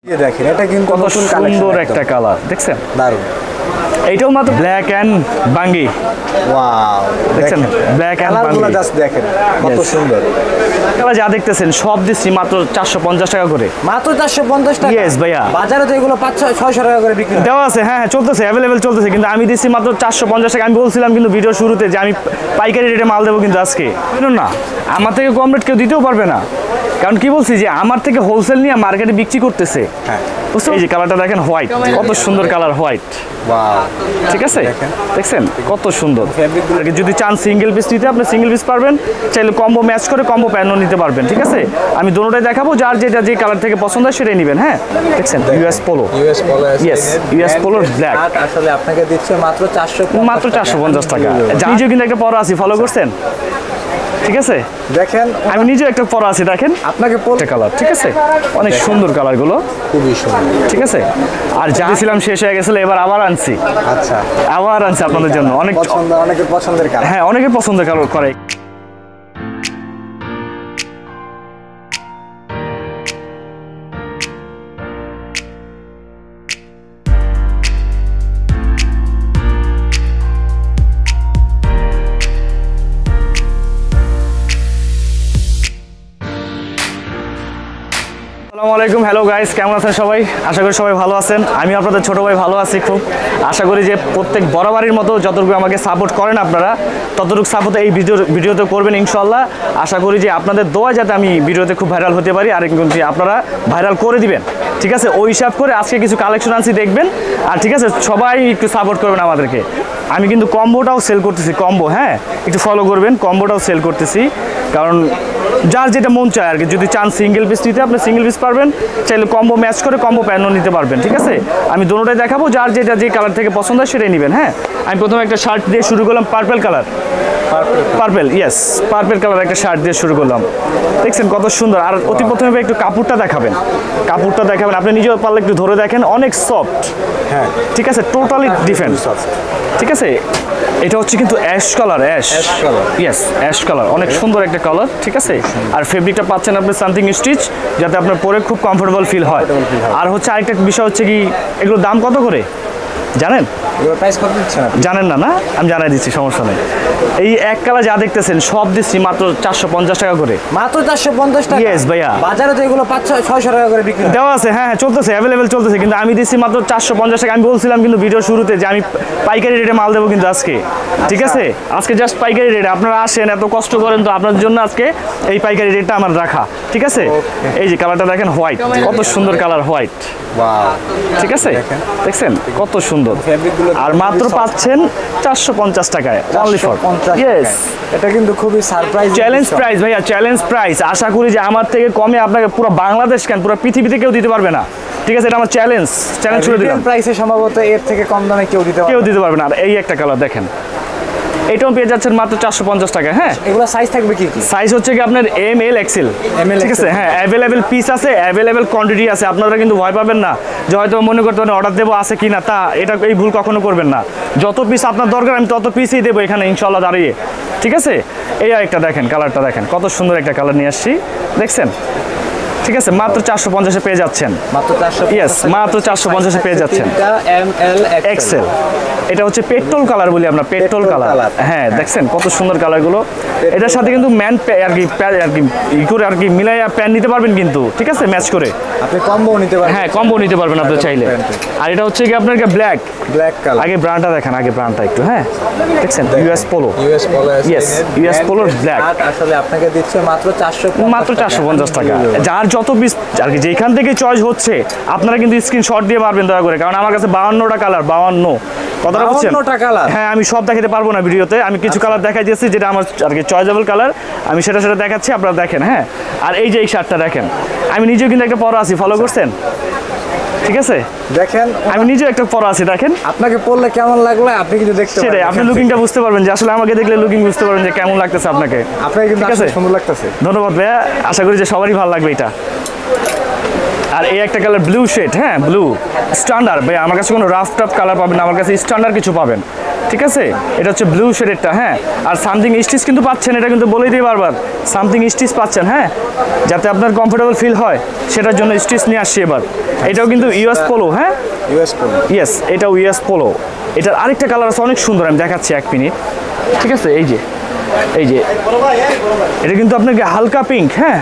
দেখেন এটা কিন্তু কত সুন্দর একটা কালার দেখছেন, দারুণ। এইটাও মাত্র ব্ল্যাক এন্ড বাঙ্গি। ওয়াও, দেখছেন ব্ল্যাক এন্ড বাঙ্গি, জাস্ট দেখেন কত সুন্দর। কালার যা দেখতেছেন সব দিচ্ছি মাত্র 450 টাকা করে। মাত্র 450 টাকা? ইয়েস ভাইয়া, বাজারে তো এগুলো 500-600 টাকা করে বিক্রি দেওয়া আছে। হ্যাঁ হ্যাঁ চলতেছে, অ্যাভেলেবেল চলতেছে, কিন্তু আমি দিচ্ছি মাত্র 450 টাকা। আমি বলছিলাম কিন্তু ভিডিও শুরুতে যে আমি পাইকারি রেটে মাল দেবো, কিন্তু আজকে শুনুন না, আমার থেকে কম রেট কেউ দিতেও পারবে না। কারণ কি বলছি যে আমার থেকে হোলসেল নিয়ে মার্কেটে বিক্রি করতেছে। হ্যাঁ, এই যে কালারটা দেখেন, হোয়াইট, কত সুন্দর কালার, হোয়াইট। ওয়াও, ঠিক আছে, দেখছেন কত সুন্দর। যদি চান সিঙ্গেল পিস নিতে আপনি সিঙ্গেল পিস পারবেন, চাইলে কম্বো ম্যাচ করে কম্বো প্যান্টও নিতে পারবেন। ঠিক আছে, আমি দুটোটাই দেখাবো, যার যেটা যে কালার থেকে পছন্দ হয় সেটাই নেবেন। হ্যাঁ দেখছেন ইউএস পোলো, ইয়েস ইউএস পোলোর ব্ল্যাক, আসলে আপনাকে দিচ্ছে মাত্র 450 টাকা। নিজেও কিন্তু একটা পরা আছি, ফলো করছেন? ঠিক আছে, দেখেন আমি নিজেও একটা পরা আছি, দেখেন আপনাকে কালার। ঠিক আছে, অনেক সুন্দর কালার গুলো, খুবই সুন্দর। ঠিক আছে, আর যা ছিলাম শেষ হয়ে গেছিল, এবার আবার আনছি। আচ্ছা, আবার আনছি আপনাদের জন্য। অনেক পছন্দ, অনেকের পছন্দের কালার। হ্যাঁ, অনেকে পছন্দ করে। আসসালামু আলাইকুম, হ্যালো গাইস, কেমন আছেন সবাই? আশা করি সবাই ভালো আছেন। আমি আপনাদের ছোট ভাই ভালো আছি খুব। আশা করি যে প্রত্যেক বরাবরের মতো যতটুকু আমাকে সাপোর্ট করেন আপনারা, ততটুকু সাপোর্ট এই ভিডিওতে করবেন ইনশাল্লাহ। আশা করি যে আপনাদের দোয়া যাতে আমি ভিডিওতে খুব ভাইরাল হতে পারি, আর কিন্তু আপনারা ভাইরাল করে দিবেন। ঠিক আছে, ওই হিসাব করে আজকে কিছু কালেকশন আনছি, দেখবেন। আর ঠিক আছে, সবাই একটু সাপোর্ট করবেন আমাদেরকে। আমি কিন্তু কম্বোটাও সেল করতেছি, কম্বো, হ্যাঁ একটু ফলো করবেন। কম্বোটাও সেল করতেছি, কারণ যার যেটা মন চায় আর কি। যদি চান সিঙ্গেল পিস নিতে আপনি সিঙ্গেল পিস পারবেন, চাইলে কম্বো ম্যাচ করে কম্বো প্যান্টও নিতে পারবেন। ঠিক আছে, আমি দুটোটাই দেখাবো, যার যেটা যে কালার থেকে পছন্দ হয় সেটাই নেবেন। হ্যাঁ, আমি প্রথমে একটা শার্ট দিয়ে শুরু করলাম, purple colour, purple, yes purple colour একটা শার্ট দিয়ে শুরু করলাম। দেখছেন কত সুন্দর। আর অতি প্রথমে একটু কাপড়টা দেখাবেন, কাপড়টা দেখাবেন, আপনি নিজেও পারলে একটু ধরে দেখেন, অনেক সফট। হ্যাঁ ঠিক আছে, টোটালি ডিফারেন্ট। ঠিক আছে, এটা হচ্ছে কিন্তু ash colour, ash colour, yes ash colour, অনেক সুন্দর একটা কালার। ঠিক আছে, আর ফেব্রিকটা পাচ্ছেন আপনি সামথিং স্টিচ, যাতে আপনার পরে খুব কমফোর্টেবল ফিল হয়। আর হচ্ছে আরেকটা বিষয় হচ্ছে কি, এগুলোর দাম কত করে জানেন? প্রাইস কত দিচ্ছেন? জানেন না? না, আমি জানাই দিচ্ছি, সমস্যা নেই। এই এক কালার যা দেখতেছেন সব দিচ্ছি মাত্র 450 টাকা করে। মাত্র 450 টাকা? ইয়েস ভাইয়া, বাজারে তো এগুলো 500-600 টাকা করে বিক্রি দেওয়া আছে। হ্যাঁ হ্যাঁ চলতেছে, অ্যাভেলেবেল চলতেছে, কিন্তু আমি দিচ্ছি মাত্র 450 টাকা। আমি বলছিলাম কিন্তু ভিডিও শুরুতে যে আমি পাইকারি রেটে মাল দেবো, কিন্তু আজকে ঠিক আছে, আজকে জাস্ট পাইকারি রেটে। আপনারা আসেন, এত কষ্ট করেন, তো আপনাদের জন্য আজকে এই পাইকারি রেটটা আমার রাখা। ঠিক আছে, এই যে কালারটা দেখেন, হোয়াইট, কত সুন্দর কালার, হোয়াইট। ঠিক আছে, দেখছেন কত সুন্দর। আর মাত্র পাচ্ছেন 450 টাকায়, অনলি ফর। ইয়েস, এটা কিন্তু খুবই সারপ্রাইজ, চ্যালেঞ্জ প্রাইস ভাইয়া, চ্যালেঞ্জ প্রাইস। আশা করি যে আমার থেকে কমে আপনাকে পুরো বাংলাদেশ কেন পুরো পৃথিবীতে কেউ দিতে পারবে না। ঠিক আছে, এটা আমার চ্যালেঞ্জ ছুড়ে দিলাম। প্রাইসে সম্ভবত এর থেকে কম দামে কেউ দিতে পারবে না। আর এই একটা কালার দেখেন, এটাও পেয়ে যাচ্ছেন মাত্র 450 টাকা। হ্যাঁ, এগুলো সাইজ থাকবে কি? সাইজ হচ্ছে কি আপনার এম এল এক্সেল। ঠিক আছে, হ্যাঁ অ্যাভেলেবেল পিস আছে, অ্যাভেলেবেল কোয়ান্টিটি আছে। আপনারা কিন্তু ভয় পাবেন না যে হয়তো মনে করতে পারেন অর্ডার দেবো আছে কি না, তা এটা এই ভুল কখনো করবেন না। যত পিস আপনার দরকার আমি তত পিসই দেবো এখানে ইনশাল্লাহ দাঁড়িয়ে। ঠিক আছে, এই একটা দেখেন, কালারটা দেখেন, কত সুন্দর একটা কালার নিয়ে আসছি, দেখছেন? ঠিক আছে, মাত্র 450-এ পেয়ে যাচ্ছেন, মাত্র 450। ইয়েস, মাত্র 450-এ পেয়ে যাচ্ছেন। এক্সেল, এটা হচ্ছে পেট্রোল কালার বলি আমরা, পেট্রোল কালার। হ্যাঁ দেখছেন কত সুন্দর কালারগুলো। এটার সাথে কিন্তু ম্যান আর কি ই করে আর কি মিলাইয়া প্যান্ট নিতে পারবেন কিন্তু। ঠিক আছে, ম্যাচ করে আপনি কম্বো নিতে পারবেন। হ্যাঁ, কম্বো নিতে পারবেন আপনি চাইলে। আর এটা হচ্ছে কি আপনার ব্ল্যাক কালার। আগে ব্র্যান্ডটা দেখেন, আগে ব্র্যান্ডটা একটু। হ্যাঁ দেখছেন, ইউএস পোলো, ইয়েস ইউএস পোলোর ব্ল্যাক। আসলে আপনাকে দিচ্ছে মাত্র 450 টাকা। যার যত পিস আর কি যেখান থেকে চয়েস হচ্ছে, আপনারা কিন্তু স্ক্রিনশট দিয়ে পারবেন দয়া করে, কারণ আমার কাছে 52টা কালার। 52 কথাটা বুঝছেন? হ্যাঁ, আমি সব দেখাতে পারবো না ভিডিওতে, আমি কিছু কালার দেখাই দিয়েছি যেটা আমার আর কি চয়েসেবল কালার, আমি সেটা দেখাচ্ছি, আপনারা দেখেন। হ্যাঁ, আর এই যে এই শার্টটা দেখেন, আমি নিজেও কিন্তু একটা পরা আছি, ফলো করছেন? ঠিক আছে, দেখেন আমি নিজেও একটা পরা আছি, দেখেন। আপনাকে পরলে কেমন লাগলো আপনি কিন্তু দেখতে পারবেন, আপনি লুকিংটা বুঝতে পারবেন, যে আসলে আমাকে দেখলে লুকিং বুঝতে পারবেন যে কেমন লাগতেছে আপনাকে। আপনাকে কিন্তু সুন্দর লাগতেছে। ধন্যবাদ ভাইয়া, আশা করি যে সবারই ভালো লাগবে এটা। আর এই একটা কালার ব্লু শেড, হ্যাঁ ব্লু স্ট্যান্ডার্ড ভাই, আমার কাছে কোনো রাফ টাফ কালার পাবেন না, আমার কাছে স্ট্যান্ডার্ড কিছু পাবেন, ঠিক আছে। এটা হচ্ছে ব্লু শেডেরটা, হ্যাঁ। আর সামথিং স্টিচ কিন্তু পাচ্ছেন, এটা কিন্তু বলেই দিই বারবার, সামথিং স্টিচ পাচ্ছেন, হ্যাঁ, যাতে আপনার কমফোর্টেবল ফিল হয় সেটার জন্য স্টিচ নিয়ে আসছি এবার। এটাও কিন্তু ইউএস পোলো, হ্যাঁ ইউএস পোলো, ইয়েস এটাও ইউএস পোলো। এটার আরেকটা কালার আছে অনেক সুন্দর, আমি দেখাচ্ছি এক মিনিট, ঠিক আছে। এই যে এটা কিন্তু আপনাকে হালকা পিঙ্ক, হ্যাঁ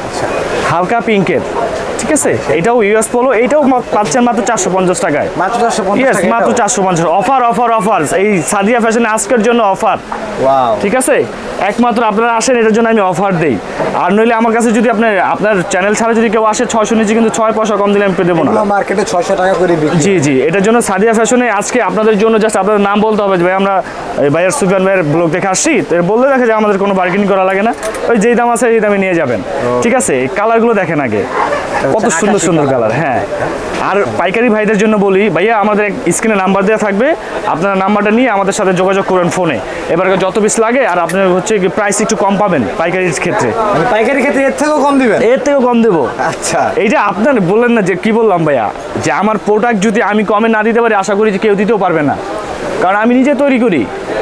হালকা পিঙ্কের, ঠিক আছে। এটাও ইউএস পোলো, এইটাও পাচ্ছেন মাত্র 450 টাকায়, মাত্র 450 ইয়েস টাকা, মাত্র 450। অফার এই সাদিয়া ফ্যাশনে আজকের জন্য অফার, ওয়াও, ঠিক আছে। একমাত্র আপনারা আসেন এটার জন্য আমি অফার দেই। আর নইলে আমার কাছে যদি আপনার চ্যানেল ছাড়া যদি কেউ আসে 600 নিচে কিন্তু 6 পয়সা কম দিলে আমি দেবো না। মার্কেটে 600 টাকা করে বিক্রি। জি এটার জন্য সাদিয়া ফ্যাশনে আজকে আপনাদের জন্য জাস্ট আপনাদের নাম বলতে হবে যে ভাই আমরা ভাইয়ার সুফিয়ান ভাইয়ের ব্লগ দেখে আসছি, তো বললে দেখে যে আমাদের কোনো বার্গেনিং করা লাগে না, ওই যেই দাম আছে সেই দামে নিয়ে যাবেন, ঠিক আছে। এই কালারগুলো দেখেন আগে, কত সুন্দর সুন্দর কালার, হ্যাঁ। আর পাইকারি ভাইদের জন্য বলি ভাইয়া, আমাদের স্ক্রিনে নাম্বার দেওয়া থাকবে, আপনারা নাম্বারটা নিয়ে আমাদের সাথে যোগাযোগ করবেন ফোনে। এবার যত পিস লাগে আর আপনার হচ্ছে প্রাইস একটু কম পাবেন পাইকারির ক্ষেত্রে, পাইকারি ক্ষেত্রে এর থেকেও কম দিবেন? এর থেকেও কম দেবো। আচ্ছা, এইটা আপনার বললেন না যে কি বললাম ভাইয়া, যে আমার প্রোডাক্ট যদি আমি কমে না দিতে পারি আশা করি যে কেউ দিতেও পারবে না, কারণ আমি নিজে তৈরি করি,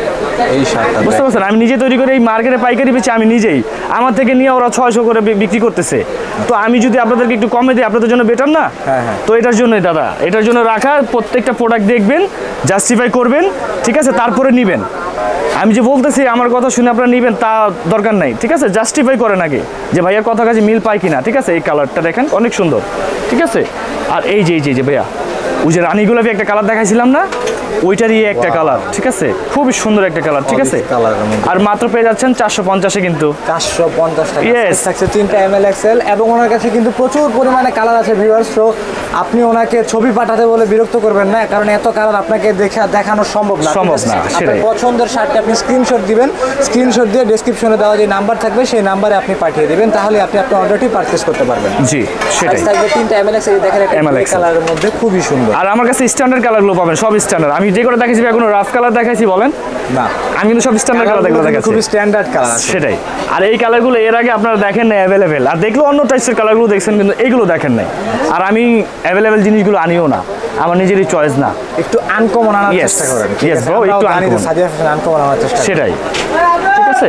এই শার্টটা বুঝতে পারছেন, আমি নিজে তৈরি করে এই মার্কেটে পাইকারি বেচে আমি নিজেই, আমার থেকে নিয়ে ওরা 600 করে বিক্রি করতেছে। তো আমি যদি আপনাদেরকে একটু কমে দিই আপনাদের জন্য বেটার না? তো এটার জন্যই দাদা, এটার জন্য রাখা, প্রত্যেকটা প্রোডাক্ট দেখবেন, জাস্টিফাই করবেন, ঠিক আছে, তারপরে নেবেন। আমি যে বলতেছি আমার কথা শুনে আপনারা নেবেন তা দরকার নাই, ঠিক আছে, জাস্টিফাই করেন আগে যে ভাইয়ার কথা কাছে মিল পায় কিনা, ঠিক আছে। এই কালারটা দেখেন অনেক সুন্দর, ঠিক আছে। আর এই যে ভাইয়া ওই যে রানী গোলাপি একটা কালার দেখাইছিলাম না, ওইটারই একটা কালার, ঠিক আছে, খুবই সুন্দর একটা কালার, ঠিক আছে। আর মাত্র পেয়ে যাচ্ছেন 450-এ, কিন্তু 450 টাকা Yes. থাকছে 3টা এমএল এক্সেল, এবং ওনার কাছে কিন্তু প্রচুর পরিমাণে কালার আছে ভিউয়ার্স। তো আপনি ওনাকে ছবি পাঠাতে বলে বিরক্ত করবেন না, কারণ এত কালার আপনাকে দেখানো সম্ভব না। আপনার পছন্দের শার্টটা আপনি স্ক্রিনশট দিবেন, স্ক্রিনশট দিয়ে ডেসক্রিপশনে দেওয়া যে নাম্বার থাকবে সেই নাম্বারে আপনি পাঠিয়ে দিবেন, তাহলে আপনি আপনার অর্ডারটি পারচেজ করতে পারবেন। জি সেটাই থাকবে 3টা এমএল এক্সেল, দেখেন একটা কালারের মধ্যে খুবই সুন্দর। আর আমার কাছে স্ট্যান্ডার্ড কালারগুলো পাবেন, সব স্ট্যান্ডার্ড। আমি যে করে দেখাইছি কোনো রাফ কালার দেখাইছি বলেন না, আমি কিন্তু সব স্ট্যান্ডার্ড কালার দেখাচ্ছি, খুবই স্ট্যান্ডার্ড কালার, সেটাই। আর এই কালারগুলো এর আগে আপনারা দেখেন না অ্যাভেলেবেল, আর দেখলেও অন্য টাইপের কালারগুলো দেখছেন, কিন্তু এইগুলো দেখেন নাই। আর আমি অ্যাভেলেবেল জিনিসগুলো আনিও না, আমার নিজেরই চয়েস না, একটু আনকমন আনার চেষ্টা করেন। ইয়েস ব্রো, একটু আনকমন আনার চেষ্টা, সেটাই, ঠিক আছে।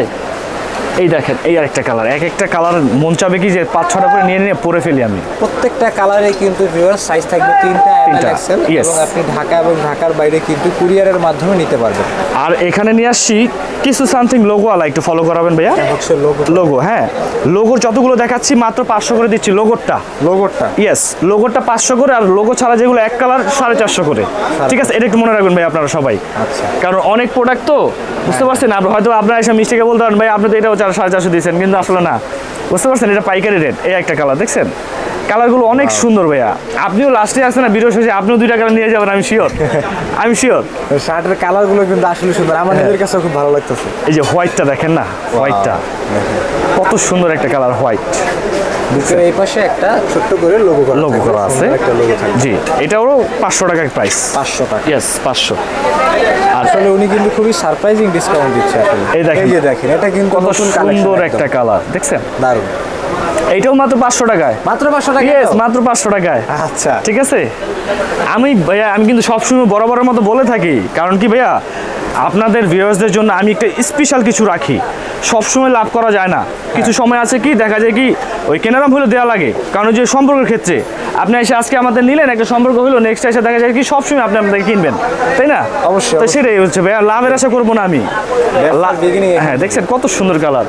এই দেখেন এই আরেকটা কালার, একটা কালার মন চাবে কি যে 5-6টা করে নিয়ে পরে ফেলি আমি। প্রত্যেকটা কালারে কিন্তু ভিউয়ার সাইজ থাকবে 3টা এমএল এক্সেল, এবং আপনি ঢাকা এবং ঢাকার বাইরে কিন্তু কুরিয়ারের মাধ্যমে নিতে পারবেন। আর এখানে নিয়ে আসছি কিছু সামথিং লোগো আলা, একটু ফলো করাবেন ভাইয়া। লোগো, হ্যাঁ লোগোর যতগুলো দেখাচ্ছি মাত্র 500 করে দিচ্ছি। লোগোটা ইয়েস, লোগোটা 500 করে, আর লোগো ছাড়া যেগুলো এক কালার 450 করে, ঠিক আছে। এটা একটু মনে রাখবেন ভাই আপনারা সবাই, কারণ অনেক প্রোডাক্ট তো, বুঝতে পারছেন। হয়তো আপনারা এসে মিস্টেকে বলতে পারেন ভাই আপনি তো এটাও 450 দিয়েছেন, কিন্তু আসলে না, বুঝতে পারছেন, এটা পাইকারি রেট। এই একটা কালার দেখছেন, কালারগুলো অনেক সুন্দর ভাইয়া। আপনিও লাস্টে আসছেন না ভিডিও শেষে, আপনিও 2টা কালার নিয়ে যাবেন, আমি শিওর। শার্টের কালারগুলো কিন্তু আসলে সুন্দর, আমার নিজের কাছে খুব ভালো লাগতেছে। এই যে হোয়াইটটা দেখেন না, হোয়াইটটা কত সুন্দর একটা কালার, হোয়াইট। এই পাশে একটা ছোট্ট করে লোগো করা আছে, জি। এটাও 500 টাকা প্রাইস, 500 টাকা, ইয়েস 500। আসলে উনি কিন্তু খুবই সারপ্রাইজিং ডিসকাউন্ট দিচ্ছে আসলে। এই দেখেন এটা কিন্তু কত সুন্দর একটা কালার, দেখছেন, দারুণ। এইটাও মাত্র 500 টাকায়, মাত্র 500 টাকা, ইয়েস মাত্র 500 টাকায়। আচ্ছা ঠিক আছে। আমি কিন্তু সবসময় বরাবরের মতো বলে থাকি, কারণ কি ভাইয়া, আপনাদের ভিউয়ার্সদের জন্য আমি একটা স্পেশাল কিছু রাখি। সবসময় লাভ করা যায় না, কিছু সময় আছে কি দেখা যায় কি ওই কেনারাম হলে দেওয়া লাগে, কারণ যে সম্পর্কের ক্ষেত্রে আপনি এসে আজকে আমাদের নিলেন, একটা সম্পর্ক হলো, নেক্সট এসে দেখা যায় কি সবসময় আপনি আমাদেরকে কিনবেন, তাই না? অবশ্যই। তো সেটাই হচ্ছে ভাইয়া, লাভের আশা করবো না আমি। হ্যাঁ দেখছেন কত সুন্দর কালার,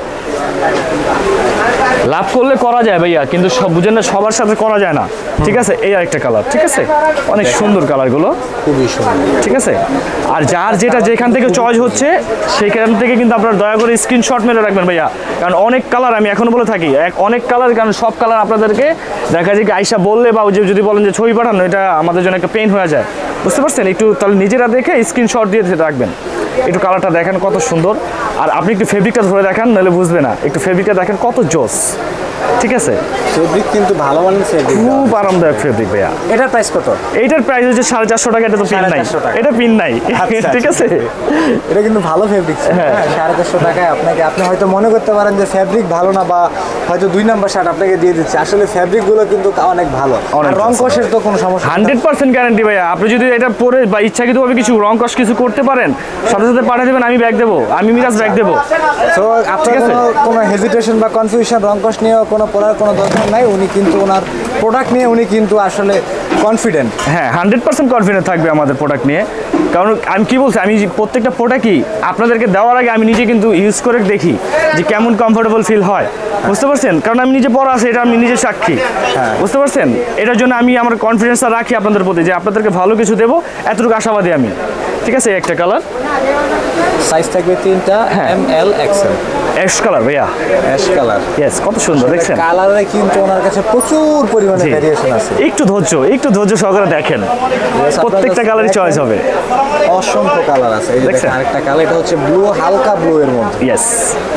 লাভ করলে করা যায় ভাইয়া, কিন্তু সব বুঝেন না, সবার সাথে করা যায় না। ঠিক আছে, এই আরেকটা কালার, ঠিক আছে, অনেক সুন্দর কালারগুলো, খুবই সুন্দর, ঠিক আছে। আর যার যেটা যেখান থেকে চয়েস হচ্ছে সেইখান থেকে কিন্তু আপনারা দয়া করে স্ক্রিনশট মেরে রাখবেন ভাইয়া, কারণ অনেক কালার আমি এখনো বলে থাকি, অনেক কালার, কারণ সব কালার আপনাদেরকে দেখা যায় কি আইসা বললে বা যদি বলেন যে ছবি পাঠানো, এটা আমাদের জন্য একটা পেইন হয়ে যায়, বুঝতে পারছেন? একটু তাহলে নিজেরা দেখে স্ক্রিনশট দিয়ে রাখবেন। একটু কালারটা দেখেন কত সুন্দর, আর আপনি একটু ফেব্রিকটা ধরে দেখান, নাহলে বুঝবে না। একটু ফেব্রিকটা দেখেন কত জোস, ঠিক আছে, ফেব্রিক কিন্তু ভালো মানের ফেব্রিক, খুব আরামদায়ক ফেব্রিক ভাইয়া। এটার প্রাইস কত? এইটার প্রাইস হচ্ছে 450 টাকা। এটা তো পিন নাই, 450 টাকা। এটা পিন নাই, আচ্ছা, ঠিক আছে। এটা কিন্তু ভালো ফেব্রিক। হ্যাঁ। 450 টাকায় আপনাকে, আপনি হয়তো মনে করতে পারেন যে ফেব্রিক ভালো না, বা হয়তো 2 নাম্বার শার্ট আপনাকে দিয়ে দিচ্ছে, আসলে ফেব্রিক গুলো কিন্তু অনেক ভালো। অনেক আর রং কষের তো কোনো সমস্যা 100% গ্যারান্টি ভাইয়া। আপনি যদি এটা পরে বা ইচ্ছাকৃতভাবে কিছু রং কষ কিছু করতে পারেন, সাথে সাথে পাঠিয়ে দেবেন, আমি ব্যাগ দেবো, আমি মিরাজ ব্যাগ দেবো। তো আপনার কোনো হেজিটেশন বা কনফিউশন রং কষ নিয়ে কোনো পড়ার কোনো দরকার নাই। উনি কিন্তু ওনার প্রোডাক্ট নিয়ে উনি কিন্তু আসলে কনফিডেন্ট। হ্যাঁ, 100% কনফিডেন্ট থাকবে আমাদের প্রোডাক্ট নিয়ে। কারণ আমি কি বলছি, আমি প্রত্যেকটা প্রোডাক্টই আপনাদেরকে দেওয়ার আগে আমি নিজে কিন্তু ইউজ করে দেখি যে কেমন কমফোর্টেবল ফিল হয়, বুঝতে পারছেন? কারণ আমি নিজে পড়া আছে, এটা আমি নিজে সাক্ষী, বুঝতে পারছেন? এটার জন্য আমি আমার কনফিডেন্সটা রাখি আপনাদের প্রতি যে আপনাদেরকে ভালো কিছু দেবো, এতটুকু আশাবাদী আমি। ঠিক আছে, একটা কালার, সাইজ থাকবে 3টা, ML XL। অ্যাশ কালার ভাইয়া, অ্যাশ কালার। ইয়েস, কত সুন্দর দেখছেন। কালারে কিন্তু ওনার কাছে প্রচুর পরিমাণে ভেরিয়েশন আছে। একটু ধৈর্য সহকারে দেখেন, প্রত্যেকটা কালারই চয়েস হবে। অসংখ্য কালার আছে। এই যে দেখেন আরেকটা কালার, এটা হচ্ছে ব্লু, হালকা ব্লু এর মধ্যে। Yes,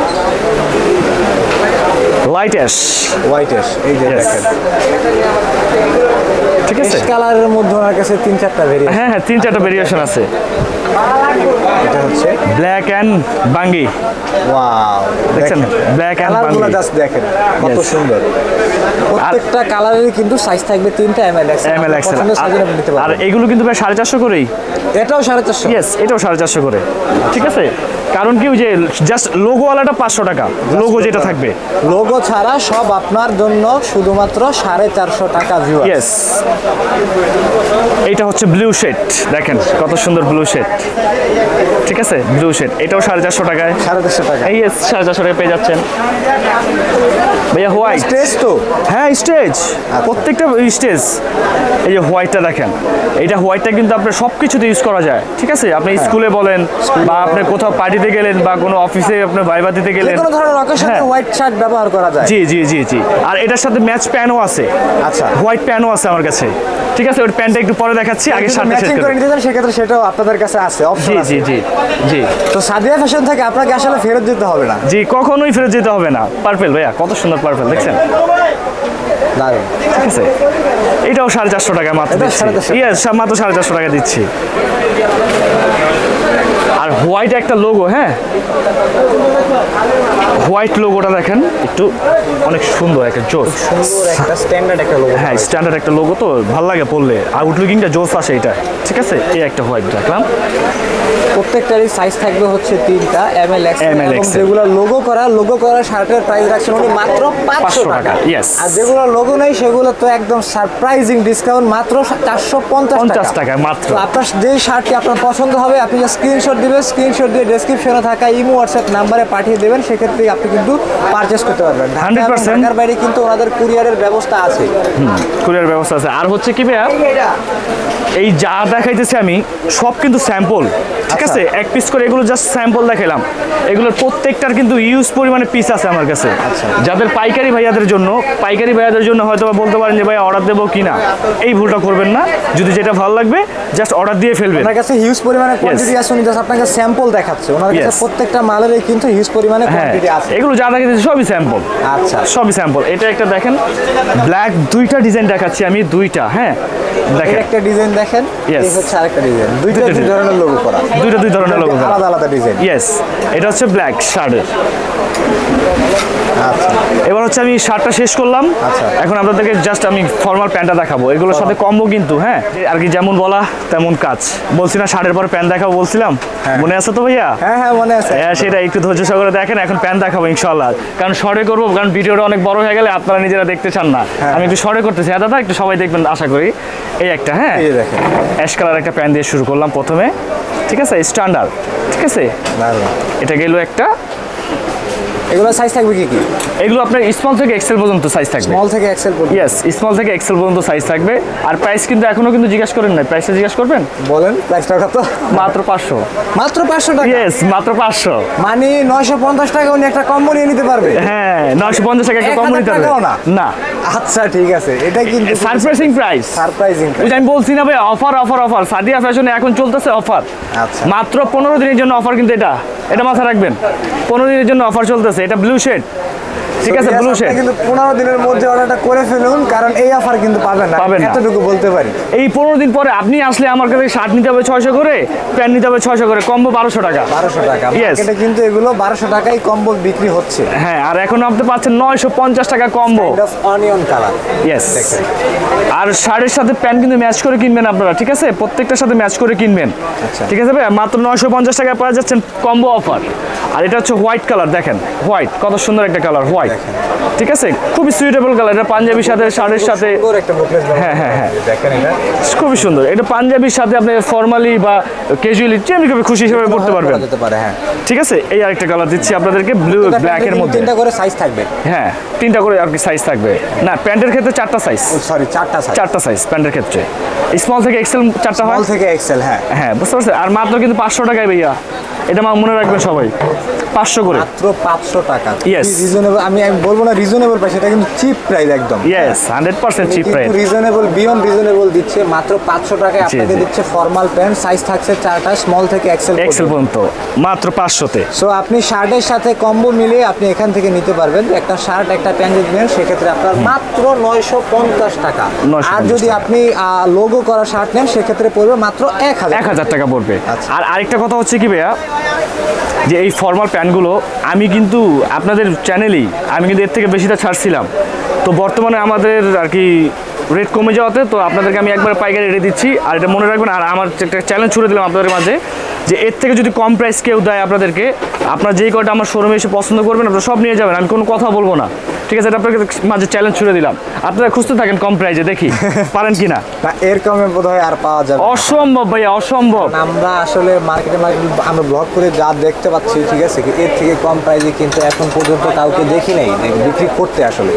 light ash, white ash. এই যে দেখেন, ঠিক আছে। অ্যাশ কালারের মধ্যে ওনার কাছে 3-4টা ভেরিয়েশন। হ্যাঁ, 3-4টা ভেরিয়েশন আছে। এটা হচ্ছে ব্ল্যাক অ্যান্ড বাঙ্গি। ওয়াও, দেখছেন, ব্ল্যাক অ্যান্ড কালারগুলো বাঙ্গি, জাস্ট দেখেন কত সুন্দর। প্রত্যেকটা কালারেরই কিন্তু সাইজ থাকবে 3টা, ML XL। ML XL। পছন্দের সাইজে আপনি নিতে আর পারবেন। এগুলো কিন্তু প্রায় 450 করেই। এটাও 450। ইয়েস, এটাও 450 করে। ঠিক আছে, কারণ কি, ওই যে জাস্ট লোগোওয়ালাটা 500 টাকা, লোগো যেটা থাকবে। লোগো ছাড়া সব আপনার জন্য শুধুমাত্র 450 টাকা। ভিউয়ার, ইয়েস, এটা হচ্ছে ব্লু শেড, দেখেন কত সুন্দর ব্লু শেড। ঠিক আছে, ব্লু শেড, এটাও 450 টাকায়। 450 টাকা। ইয়েস, 450 টাকায় পেয়ে যাচ্ছেন ভাইয়া। হোয়াইট স্টেজ তো, হ্যাঁ স্টেজ, প্রত্যেকটা স্টেজ। এই যে হোয়াইটটা দেখেন, এইটা হোয়াইটটা কিন্তু আপনার সব কিছুতে ইউজ করা যায়। ঠিক আছে, আপনি স্কুলে বলেন, বা আপনি কোথাও পার্টিতে গেলেন, বা কোনো অফিসে আপনি ভাইবা দিতে গেলেন, যে কোনো ধরনের অকেশনে হোয়াইট শার্ট ব্যবহার করা যায়। জি জি জি জি। আর এটার সাথে ম্যাচ প্যানও আছে। আচ্ছা, হোয়াইট প্যানও আছে আমার কাছে। ঠিক আছে, ওই প্যান্টটা একটু পরে দেখাচ্ছি, আগে শার্টটা শেষ ম্যাচিং করে করি। নিতে চান সেক্ষেত্রে সেটাও আপনাদের কাছে আছে, অপশন জি আছে। জি জি জি তো সাদিয়া ফ্যাশন থেকে আপনাকে আসলে ফেরত যেতে হবে না। জি, কখনোই ফেরত যেতে হবে না। পার্পেল ভাইয়া, কত সুন্দর পার্পেল, দেখছেন? দারুণ। ঠিক আছে, এটাও 450 টাকা মাত্র দিচ্ছি। 450 ইয়েস, মাত্র 450 টাকা দিচ্ছি। আর হোয়াইট একটা লোগো, হ্যাঁ, হোয়াইট লোগোটা দেখেন একটু, অনেক সুন্দর একটা জোস, সুন্দর একটা স্ট্যান্ডার্ড একটা লোগো। হ্যাঁ স্ট্যান্ডার্ড একটা লোগো, তো ভালো লাগে পরলে, আউটলুকিংটা জোস আসে এটা। ঠিক আছে, এই একটা হোয়াইট রাখলাম। প্রত্যেকটারই সাইজ থাকবে হচ্ছে 3টা, ML XL। ML এবং XL। যেগুলো লোগো করা শার্টের প্রাইস রাখছেন উনি মাত্র 500 টাকা। Yes। আর যেগুলো লোগো নেই সেগুলো তো একদম সারপ্রাইজিং ডিসকাউন্ট, মাত্র 450 টাকা মাত্র। তো আপনার যেই শার্টটি আপনার পছন্দ হবে, আপনি যে স্ক্রিনশট দিবেন, স্ক্রিনশট দিয়ে ডেসক্রিপশনে থাকা ইমো হোয়াটসঅ্যাপ নাম্বারে পাঠিয়ে দেবেন, সেক্ষেত্রে আপনি কিন্তু পারচেস করতে পারবেন। 100%। ঢাকার বাইরে কিন্তু ওনাদের কুরিয়ারের ব্যবস্থা আছে। কুরিয়ার ব্যবস্থা আছে। আর হচ্ছে কি ভাইয়া, এই যা দেখাইতেছি আমি সব কিন্তু স্যাম্পল। ঠিক আছে, এক পিস করে এগুলো জাস্ট স্যাম্পল দেখাইলাম। এগুলোর প্রত্যেকটার কিন্তু ইউজ পরিমাণে পিস আছে আমার কাছে। যাদের পাইকারি ভাইয়াদের জন্য হয়তো বা বলতে পারেন যে ভাই অর্ডার দেবো কিনা, এই ভুলটা করবেন না। যদি যেটা ভালো লাগবে জাস্ট অর্ডার দিয়ে ফেলবেন। ওনার কাছে হিউজ পরিমাণে কোয়ান্টিটি আছে, উনি জাস্ট আপনাকে স্যাম্পল দেখাচ্ছে। ওনার কাছে প্রত্যেকটা মালেরই কিন্তু হিউজ পরিমাণে কোয়ান্টিটি আছে। এগুলো যা দেখাচ্ছি সবই স্যাম্পল। আচ্ছা, সবই স্যাম্পল। এটা একটা দেখেন, ব্ল্যাক, 2টা ডিজাইন দেখাচ্ছি আমি, 2টা। হ্যাঁ দেখেন, একটা ডিজাইন দেখেন, এই হচ্ছে আরেকটা ডিজাইন, দুই ধরনের লোগো করা, দুই ধরনের লোগো, আলাদা আলাদা ডিজাইন। ইয়েস, এটা হচ্ছে ব্ল্যাক শার্টের। আচ্ছা, এবার হচ্ছে আমি শার্টটা শেষ করলাম। আচ্ছা, এখন আপনাদেরকে জাস্ট আমি ফর্মাল প্যান্টটা দেখাবো। এগুলোর সাথে কম্বো কিন্তু, হ্যাঁ, আর কি যেমন বলা তেমন কাজ। বলছি না শার্টের পরে প্যান্ট দেখাবো বলছিলাম, মনে আছে তো ভাইয়া? হ্যাঁ মনে আছে। হ্যাঁ, সেটা একটু ধৈর্য সহকারে দেখেন। এখন প্যান্ট দেখাবো ইনশাআল্লাহ, কারণ শর্টে করবো, কারণ ভিডিওটা অনেক বড় হয়ে গেলে আপনারা নিজেরা দেখতে চান না। আমি একটু শর্টে করতেছি। হ্যাঁ দাদা, একটু সবাই দেখবেন আশা করি। এই একটা, হ্যাঁ, অ্যাশ কালার একটা প্যান্ট দিয়ে শুরু করলাম প্রথমে। ঠিক আছে, স্ট্যান্ডার্ড। ঠিক আছে, এটা গেল একটা। এগুলো সাইজ থাকবে কি কি? এগুলো আপনার স্মল থেকে এক্সেল পর্যন্ত সাইজ থাকবে। স্মল থেকে এক্সেল পর্যন্ত? ইয়েস, স্মল থেকে এক্সেল পর্যন্ত সাইজ থাকবে। আর প্রাইস কিন্তু এখনো কিন্তু জিজ্ঞাসা করেন নাই, প্রাইসটা জিজ্ঞাসা করবেন। বলেন প্রাইসটা কত? মাত্র 500। মাত্র 500 টাকা? ইয়েস, মাত্র 500। মানে 950 টাকা উনি একটা কম্বো নিয়ে নিতে পারবে? হ্যাঁ, 950 টাকা একটা কম্বো নিতে পারবে না। আচ্ছা ঠিক আছে, এটা কিন্তু সারপ্রাইজিং প্রাইস। Surprising price. আমি বলছি না ভাই, অফার অফার অফার। সাদিয়া ফ্যাশনে এখন চলতেছে অফার। আচ্ছা, মাত্র 15 দিনের জন্য অফার, কিন্তু এটা মাথায় রাখবেন। 15 দিনের জন্য অফার চলতেছে। এটা ব্লু শেড। ঠিক আছে ব্লু শেড কিন্তু 15 দিনের মধ্যে অর্ডারটা করে ফেলুন, কারণ এই অফার কিন্তু পাবেন না, এতটুকু বলতে পারি। এই 15 দিন পরে আপনি আসলে আমার কাছে শার্ট নিতে হবে 600 করে, প্যান্ট নিতে হবে 600 করে, কম্বো 1200 টাকা। 1200 টাকা মার্কেটে কিন্তু এগুলো 1200 টাকায় কম্বো বিক্রি হচ্ছে। হ্যাঁ, আর এখন আপনি পাচ্ছেন 950 টাকা কম্বো অনিয়ন কালার। ইয়েস, আর শার্টের সাথে প্যান্ট কিন্তু ম্যাচ করে কিনবেন আপনারা, ঠিক আছে, প্রত্যেকটার সাথে ম্যাচ করে কিনবেন। ঠিক আছে ভাই, মাত্র 950 টাকায় পাওয়া যাচ্ছেন কম্বো অফার। আর এটা হচ্ছে হোয়াইট কালার, দেখেন হোয়াইট, কত সুন্দর একটা কালার হোয়াইট, ঠিক আছে, খুবই সুইটেবল কালার। এটা পাঞ্জাবির সাথে শার্টের সাথে, হ্যাঁ হ্যাঁ হ্যাঁ দেখেন এটা খুবই সুন্দর। এটা পাঞ্জাবির সাথে আপনি ফর্মালি বা ক্যাজুয়ালি যেমনি খুশি হিসেবে পড়তে পারবেন। ঠিক আছে, এই আরেকটা কালার দিচ্ছি আপনাদেরকে, ব্লু ব্ল্যাক এর মধ্যে। 3টা করে সাইজ থাকবে। হ্যাঁ, 3টা করে আর কি সাইজ থাকবে। না, প্যান্টের ক্ষেত্রে 4টা সাইজ, সরি 4টা সাইজ প্যান্টের ক্ষেত্রে। স্মল থেকে এক্সেল 4টা হয়, স্মল থেকে এক্সেল। হ্যাঁ হ্যাঁ, বুঝতে পারছেন। আর মাত্র কিন্তু 500 টাকায় ভাইয়া, এটা মনে রাখবেন সবাই, 500 করে, মাত্র 500 টাকা। ইয়েস, রিজনেবল, আমি বলবো না রিজনেবল প্রাইস, এটা কিন্তু চিপ প্রাইস একদম। Yes, 100% cheap price, reasonable, beyond reasonable দিচ্ছে। মাত্র 500 টাকায় আপনাকে দিচ্ছে ফর্মাল প্যান্ট, সাইজ থাকছে 4টা, স্মল থেকে এক্সেল পর্যন্ত, মাত্র 500 তে। সো আপনি শার্টের সাথে কম্বো মিলিয়ে আপনি এখান থেকে নিতে পারবেন। একটা শার্ট একটা প্যান্ট যদি নেন সেক্ষেত্রে আপনার মাত্র 950 টাকা। আর যদি আপনি লোগো করা শার্ট নেন সেক্ষেত্রে পড়বে মাত্র 1000 টাকা পড়বে। আর আরেকটা কথা হচ্ছে কি ভাইয়া, যে এই ফর্মাল প্যান্টগুলো আমি কিন্তু আপনাদের চ্যানেলেই আমি কিন্তু এর থেকে বেশিটা ছাড়ছিলাম, তো বর্তমানে আমাদের আর কি রেট কমে যাওয়াতে তো আপনাদেরকে আমি একবার পাইকারি রেটে দিচ্ছি। আর এটা মনে রাখবেন, আর আমার একটা চ্যালেঞ্জ ছুড়ে দিলাম আপনাদের মাঝে, যে এর থেকে যদি কম প্রাইস কেউ দেয় আপনাদেরকে, আপনার যেই কয়টা আমার শোরুমে এসে পছন্দ করবেন আপনারা সব নিয়ে যাবেন, আমি কোনো কথা বলবো না। ঠিক আছে, এটা আপনাদের মাঝে চ্যালেঞ্জ ছুড়ে দিলাম, আপনারা খুঁজতে থাকেন কম প্রাইসে, দেখি পারেন কিনা। এর কমে বোধহয় আর পাওয়া যাবে অসম্ভব ভাইয়া, অসম্ভব। আমরা আসলে মার্কেটে আমরা ব্লগ করে যা দেখতে পাচ্ছি, ঠিক আছে, এর থেকে কম প্রাইসে কিন্তু এখন পর্যন্ত কাউকে দেখি নাই বিক্রি করতে আসলে।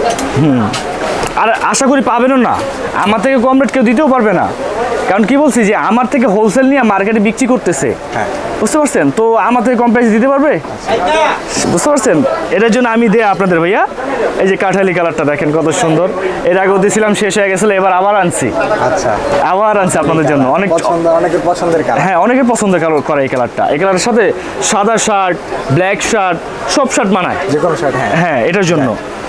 আর আশা করি পাবেনও না, আমার থেকে কম রেট কেউ দিতেও পারবে না, কারণ কি বলছি যে আমার থেকে হোলসেল নিয়ে মার্কেটে বিক্রি করতেছে। বুঝতে পারছেন, তো আমার থেকে কম প্রাইস দিতে পারবে, বুঝতে পারছেন। এটার জন্য আমি দেয়া আপনাদের ভাইয়া, এই যে কাঠালি কালারটা দেখেন কত সুন্দর, এর আগেও দিয়েছিলাম, শেষ হয়ে গেছিল, এবার আবার আনছি। আচ্ছা, আবার আনছি আপনাদের জন্য, অনেক অনেকের পছন্দের কালার। হ্যাঁ, অনেকে পছন্দ করে এই কালারটা। এই কালারের সাথে সাদা শার্ট, ব্ল্যাক শার্ট, সব শার্ট মানায়, যে কোনো শার্ট। হ্যাঁ, এটার জন্য।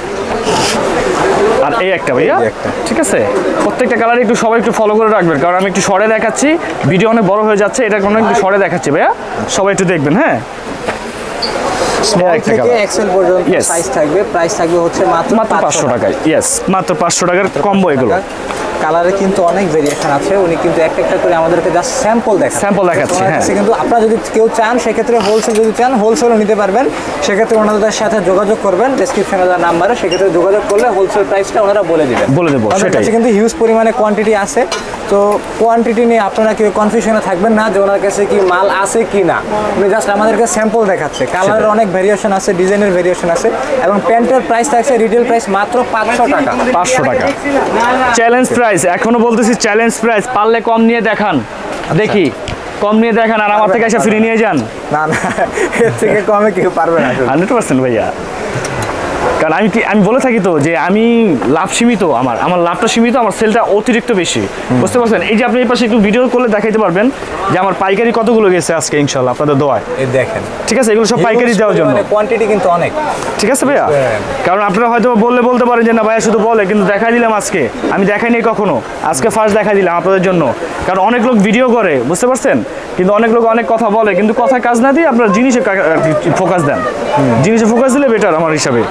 আর এই একটা ভাইয়া, ঠিক আছে, প্রত্যেকটা কালার একটু সবাই একটু ফলো করে রাখবেন, কারণ আমি একটু শর্টে দেখাচ্ছি, ভিডিও অনেক বড় হয়ে যাচ্ছে, এটা কোনো একটু শর্টে দেখাচ্ছি ভাইয়া, সবাই একটু দেখবেন। হ্যাঁ, স্মল থেকে এক্সেল পর্যন্ত সাইজ থাকবে, প্রাইস থাকবে হচ্ছে মাত্র 500 টাকায়। ইয়েস, মাত্র 500 টাকার কম্বো এগুলো। কালারে কিন্তু অনেক ভেরিয়েশন আছে, উনি কিন্তু একটা করে আমাদেরকে জাস্ট স্যাম্পল দেখাচ্ছি। হ্যাঁ, কিন্তু আপনারা যদি কেউ চান সেক্ষেত্রে হোলসেল, যদি চান হোলসেলও নিতে পারবেন, সেক্ষেত্রে ওনাদের সাথে যোগাযোগ করবেন, ডেসক্রিপশনে দেওয়া নাম্বারে, সেক্ষেত্রে যোগাযোগ করলে হোলসেল প্রাইসটা ওনারা বলে দেবো। সেটাই, কিন্তু হিউজ পরিমাণে কোয়ান্টিটি আছে, তো কোয়ান্টিটি নিয়ে আপনারা কেউ কনফিউশনে থাকবেন না যে ওনার কাছে কি মাল আছে কি না, উনি জাস্ট আমাদেরকে স্যাম্পল দেখাচ্ছে। কালারের অনেক ভেরিয়েশন আছে, ডিজাইনের ভেরিয়েশন আছে, এবং প্যান্টের প্রাইস থাকছে রিটেল প্রাইস মাত্র 500 টাকা। 500 টাকা চ্যালেঞ্জ প্রাইস, এখনো বলতেছি চ্যালেঞ্জ প্রাইস, পারলে কম নিয়ে দেখান, দেখি কম নিয়ে দেখান, আর আমার থেকে এসে ফ্রি নিয়ে যান। না, এর থেকে কমে কেউ পারবে না 100% ভাইয়া, কারণ আমি বলে থাকি তো যে আমি লাভ সীমিত, আমার লাভটা সীমিত, আমার সেলটা অতিরিক্ত বেশি। বুঝতে পারছেন, এই যে আপনি এই পাশে একটু ভিডিও করলে দেখাইতে পারবেন যে আমার পাইকারি কতগুলো গেছে আজকে ইনশাআল্লাহ আপনাদের দোয়ায়। এই দেখেন, ঠিক আছে, এগুলো সব পাইকারি দেওয়ার জন্য, কোয়ান্টিটি কিন্তু অনেক। ঠিক আছে ভাইয়া, কারণ আপনারা হয়তো বলতে পারেন যে না ভাইয়া শুধু বলে, কিন্তু দেখাই দিলাম আজকে, আমি দেখাইনি কখনো, আজকে ফার্স্ট দেখাই দিলাম আপনাদের জন্য। কারণ অনেক লোক ভিডিও করে, বুঝতে পারছেন, কিন্তু অনেক লোক অনেক কথা বলে, কিন্তু কথায় কাজ না দিয়ে আপনারা জিনিসে ফোকাস দেন, জিনিসে ফোকাস দিলে বেটার আমার হিসাবে।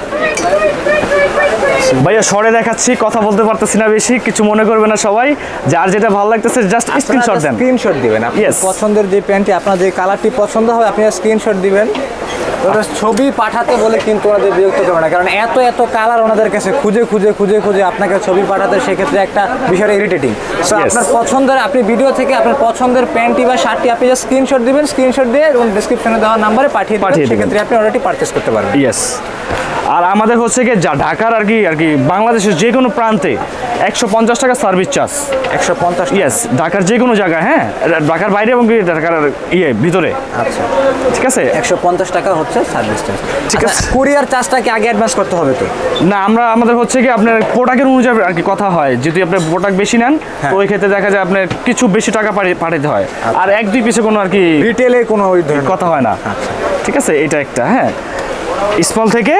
ভাইয়া শর্টে দেখাচ্ছি, কথা বলতে পারতেছি না বেশি, কিছু মনে করবে না সবাই, যার যেটা ভালো লাগতেছে জাস্ট স্ক্রিনশট দেন, স্ক্রিনশট দিবেন। আপনার পছন্দের যে প্যান্টটি, আপনার যে কালারটি পছন্দ হবে, আপনি স্ক্রিনশট দিবেন। ছবি পাঠাতে বলে কিন্তু ওনাদের বিরক্ত করবে না, কারণ এত কালার ওনাদের কাছে খুঁজে আপনাকে ছবি পাঠাতে, সেক্ষেত্রে একটা বিষয়টা ইরিটেটিং। সো আপনার পছন্দের, আপনি ভিডিও থেকে আপনার পছন্দের প্যান্টটি বা শার্টটি আপনি জাস্ট স্ক্রিনশট দিবেন, স্ক্রিনশট দিয়ে এবং ডেসক্রিপশনে দেওয়া নাম্বারে পাঠিয়ে দেবেন, সেক্ষেত্রে আপনি অর্ডারটি পারচেজ করতে পারবেন। ইয়েস, আর আমাদের হচ্ছে কি ঢাকার আর কি বাংলাদেশের যে কোনো প্রান্তে 150 টাকা সার্ভিস চার্জ। 150? ইয়েস, ঢাকার যে কোনো জায়গায়, হ্যাঁ, ঢাকার বাইরে এবং ঢাকার ভিতরে। আচ্ছা, ঠিক আছে, 150 টাকা হচ্ছে সার্ভিস চার্জ। ঠিক আছে, কুরিয়ার চার্জটা কি আগে অ্যাডভান্স করতে হবে? তো না, আমাদের হচ্ছে কি আপনার প্রোডাক্টের অনুযায়ী আর কি কথা হয়, যদি আপনি প্রোডাক্ট বেশি নেন তো ওই ক্ষেত্রে দেখা যায় আপনার কিছু বেশি টাকা পাঠাতে হয়, আর 1-2 পিসে কোনো আর কি রিটেলে কোনো ওই কথা হয় না। ঠিক আছে, এটা একটা। হ্যাঁ, স্মল থেকে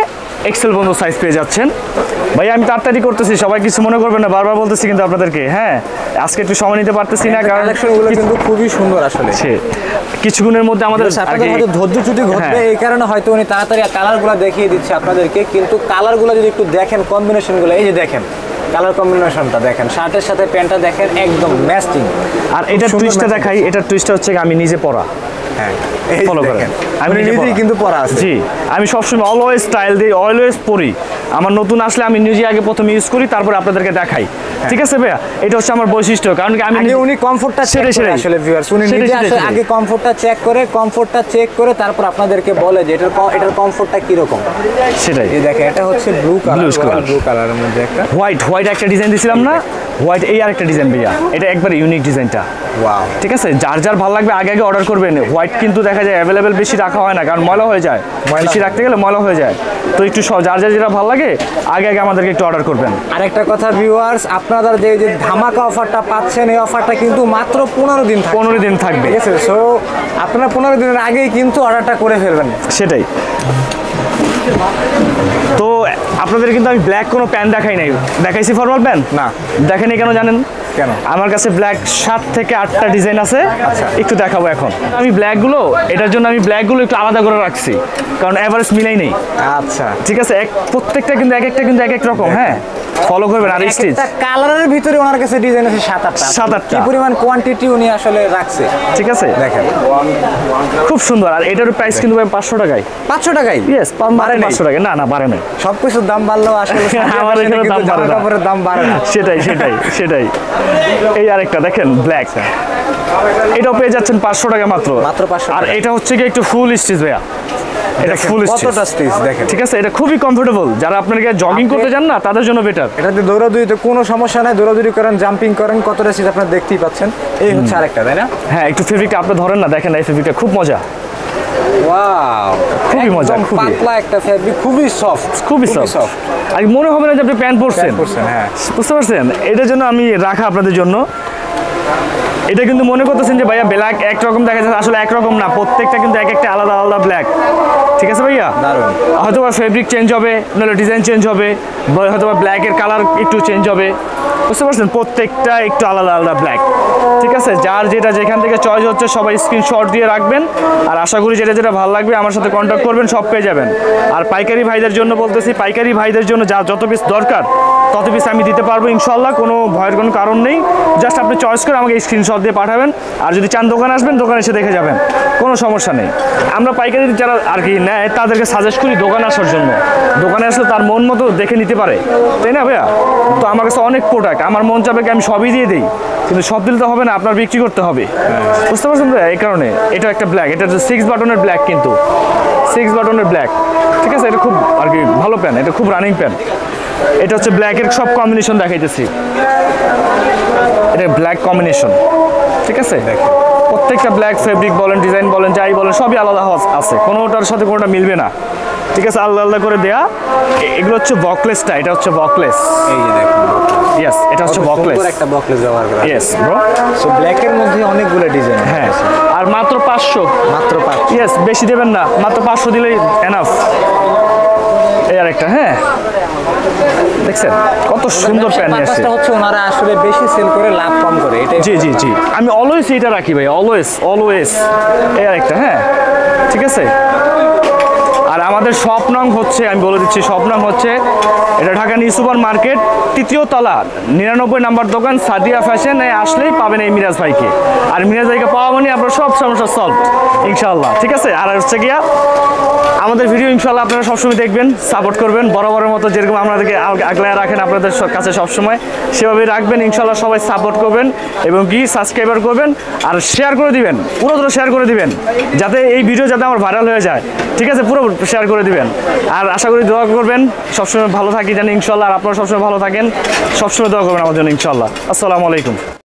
এক্সেল পর্যন্ত সাইজ পেয়ে যাচ্ছেন। ভাই আমি তাড়াতাড়ি করতেছি, সবাই কিছু মনে করবেন না, বারবার বলতেছি কিন্তু আপনাদেরকে। হ্যাঁ, আজকে একটু সময় নিতে পারতেছি না, কারণ কালেকশনগুলো কিন্তু খুবই সুন্দর আসলে। কিছুক্ষণের মধ্যে আমাদের ধৈর্যচ্যুতি ঘটবে, এই কারণে হয়তো উনি তাড়াতাড়ি কালারগুলো দেখিয়ে দিচ্ছে আপনাদেরকে। কিন্তু কালারগুলো যদি একটু দেখেন, কম্বিনেশনগুলো এই যে দেখেন, কালার কম্বিনেশনটা দেখেন, শার্টের সাথে প্যান্টটা দেখেন, একদম ম্যাচিং। আর এটা টুইস্টটা দেখাই, এটার টুইস্টটা হচ্ছে আমি নিজে পরা। হ্যাঁ, ফলো করেন, আমি নিজেই কিন্তু পরা আছে। জি, আমি সবসময় অলওয়েজ স্টাইল দিই, অলওয়েজ পরি। আমার নতুন আসলে আমি নিজে আগে প্রথমে ইউজ করি, তারপর আপনাদেরকে দেখাই। ঠিক আছে ভাইয়া, এটা হচ্ছে আমার বৈশিষ্ট্য। কারণ কি আমি উনি কমফোর্টটা চেক করে, আসলে ভিউয়ার্স উনি নিজে আগে কমফোর্টটা চেক করে তারপর আপনাদেরকে বলে যে এটার কমফোর্টটা কি রকম। সেটাই। এই দেখেন, এটা হচ্ছে ব্লু কালারের মধ্যে একটা হোয়াইট একটা ডিজাইন দিছিলাম না, হোয়াইট এই আরেকটা ডিজাইন ভাইয়া, এটা একবার ইউনিক ডিজাইনটা। ওয়াও, ঠিক আছে, যার ভালো লাগবে আগে অর্ডার করবেন। হোয়াইট কিন্তু দেখা যায় অ্যাভেলেবেল বেশি রাখা হয় না, কারণ ময়লা হয়ে যায়, বেশি রাখতে গেলে ময়লা হয়ে যায়। তো একটু যার যেটা ভালো লাগে আগে আমাদেরকে একটু অর্ডার করবেন। আরেকটা কথা ভিউয়ার্স, আপনারা যে ধামাকা অফারটা পাচ্ছেন, এই অফারটা কিন্তু মাত্র 15 দিন থাকবে। ঠিক আছে, সো আপনারা 15 দিনের আগেই কিন্তু অর্ডারটা করে ফেলবেন। সেটাই। তো আপনাদের কিন্তু আমি ব্ল্যাক কোনো প্যান্ট দেখাই নাই, দেখাইছি ফরমাল প্যান্ট না, দেখেনি কেন জানেন? কেন? আমার কাছে ব্ল্যাক 7 থেকে 8টা ডিজাইন আছে, একটু দেখাবো এখন। আমি ব্ল্যাকগুলো, এটার জন্য আমি ব্ল্যাকগুলো একটু আলাদা করে রাখছি, কারণ এভারেজ মিলাই নেই। আচ্ছা, ঠিক আছে, প্রত্যেকটা কিন্তু এক এক রকম। হ্যাঁ, ফলো করবেন। আর স্টিচ কালারের ভিতরে ওনার কাছে ডিজাইন আছে 7-8টা। কি পরিমাণ কোয়ান্টিটি উনি আসলে রাখছে, ঠিক আছে, দেখেন খুব সুন্দর। আর এটার প্রাইস কিন্তু 500 টাকায়। 500 টাকায়? ইয়েস, 500 টাকা। না বাড়ে না, সবকিছুর দাম বাড়লেও আসলে আমার এখানে দাম বাড়ে না। সেটাই। এই আরেকটা দেখেন ব্ল্যাক, এটাও পেয়ে যাচ্ছেন 500 টাকা মাত্র 500। আর এটা হচ্ছে কি একটু ফুল স্টিচ ভাইয়া, এটা ফুল স্টিচ দেখেন। ঠিক আছে, এটা খুবই কমফোর্টেবল, যারা আপনাকে জগিং করতে যান না তাদের জন্য বেটার। এটাতে দৌড়াদৌড়িতে কোনো সমস্যা নাই, দৌড়াদৌড়ি করেন, জাম্পিং করেন, কতটা স্টিচ আপনারা দেখতেই পাচ্ছেন। এই হচ্ছে আরেকটা, তাই না? হ্যাঁ, একটু ফেব্রিকটা আপনি ধরেন না, দেখেন এই ফেব্রিকটা খুব মজা। ওয়াও, খুবই মজা, খুবই পাতলা একটা ফেব্রিক, খুবই সফট। আর মনে হবে না যে আপনি প্যান্ট পরছেন। হ্যাঁ, বুঝতে পারছেন? এটার জন্য আমি রাখা আপনাদের জন্য। এটা কিন্তু মনে করতেছেন যে ভাইয়া ব্ল্যাক একরকম দেখা যাচ্ছে, আসলে একরকম না, প্রত্যেকটা কিন্তু এক একটা আলাদা ব্ল্যাক। ঠিক আছে ভাইয়া, হয়তো বা ফেব্রিক চেঞ্জ হবে, নাহলে ডিজাইন চেঞ্জ হবে, হয়তো বা ব্ল্যাকের কালার একটু চেঞ্জ হবে। বুঝতে পারছেন, প্রত্যেকটা একটু আলাদা ব্ল্যাক। ঠিক আছে, যার যেটা যেখান থেকে চয়েস হচ্ছে সবাই স্ক্রিনশট দিয়ে রাখবেন। আর আশা করি যেটা ভালো লাগবে আমার সাথে কন্ট্যাক্ট করবেন, সব পেয়ে যাবেন। আর পাইকারি ভাইদের জন্য বলতেছি, পাইকারি ভাইদের জন্য যত পিস দরকার তত পিস আমি দিতে পারবো ইনশাল্লাহ, কোনো ভয়ের কোনো কারণ নেই। জাস্ট আপনি চয়েস করে আমাকে স্ক্রিনশট দিয়ে পাঠাবেন। আর যদি চান দোকানে আসবেন, দোকানে এসে দেখে যাবেন, কোনো সমস্যা নেই। আমরা পাইকারি যারা আর কি নেয় তাদেরকে সাজেস্ট করি দোকানে আসার জন্য। দোকানে আসলে তার মন মতো দেখে নিতে পারে, তাই না ভাইয়া? তো আমার কাছে অনেক প্রোডাক্ট, আমার মন চাবে আমি সবই দিয়ে দিই, কিন্তু সব দিলে তো হবে না, আপনার বিক্রি করতে হবে। বুঝতে পারছেন ভাইয়া? এই কারণে এটা একটা ব্ল্যাক, এটা 6 বাটনের ব্ল্যাক, কিন্তু 6 বাটনের ব্ল্যাক। ঠিক আছে, এটা খুব আর কি ভালো প্যান্ট, এটা খুব রানিং প্যান্ট। এটা হচ্ছে ব্ল্যাকের সব কম্বিনেশন দেখাইতেছি, এটা ব্ল্যাক কম্বিনেশন। ঠিক আছে, প্রত্যেকটা ব্ল্যাক ফেব্রিক বলেন, ডিজাইন বলেন, যাই বলেন, সবই আলাদা আছে, কোনোটার সাথে কোনোটা মিলবে না। ঠিক আছে, আলাদা করে দেয়া। এগুলো হচ্ছে বকলেসটা, এটা হচ্ছে বকলেস। এই যে দেখুন, ইয়েস, এটা হচ্ছে বকলেস, একটা বকলেস ব্যবহার করা। ইয়েস ব্রো, সো ব্ল্যাকের মধ্যে অনেকগুলো ডিজাইন। হ্যাঁ, আর মাত্র 500। ইয়েস, বেশি দেবেন না, মাত্র 500 দিলেই এনাফ। এই আরেকটা, হ্যাঁ দেখছেন কত সুন্দর প্যান্ট নিয়ে আসছে। হচ্ছে ওনারা আসলে বেশি সেল করে লাভ কম করে, এটা জি আমি অলওয়েজ এটা রাখি ভাই, অলওয়েজ। এই আরেকটা, হ্যাঁ ঠিক আছে। আর আমাদের শপ নং হচ্ছে, আমি বলে দিচ্ছি, শপ নং হচ্ছে এটা ঢাকা নিউ সুপার মার্কেট, 3য় তলা, 99 নাম্বার দোকান, সাদিয়া ফ্যাশন। আসলেই পাবেন এই মিরাজ ভাইকে। আর মিরাজ ভাইকে পাওয়া মানে আপনার সব সমস্যা সলভ ইনশাআল্লাহ। ঠিক আছে, আর হচ্ছে গিয়া আমাদের ভিডিও ইনশাআল্লাহ আপনারা সবসময় দেখবেন, সাপোর্ট করবেন, বরাবরের মতো যেরকম আপনাদেরকে আগলায় রাখেন আপনাদের কাছে সবসময়, সেভাবেই রাখবেন ইনশাআল্লাহ। সবাই সাপোর্ট করবেন এবং কি সাবস্ক্রাইবার করবেন আর শেয়ার করে দিবেন, পুরো শেয়ার করে দিবেন, যাতে এই ভিডিও যাতে আমার ভাইরাল হয়ে যায়। ঠিক আছে, পুরো শেয়ার করে দিবেন। আর আশা করি দোয়া করবেন, সবসময় ভালো থাকি জানি ইনশাআল্লাহ। আর আপনারা সবসময় ভালো থাকেন, সবসময় দোয়া করবেন আমার জন্য ইনশাআল্লাহ। আসসালামু আলাইকুম।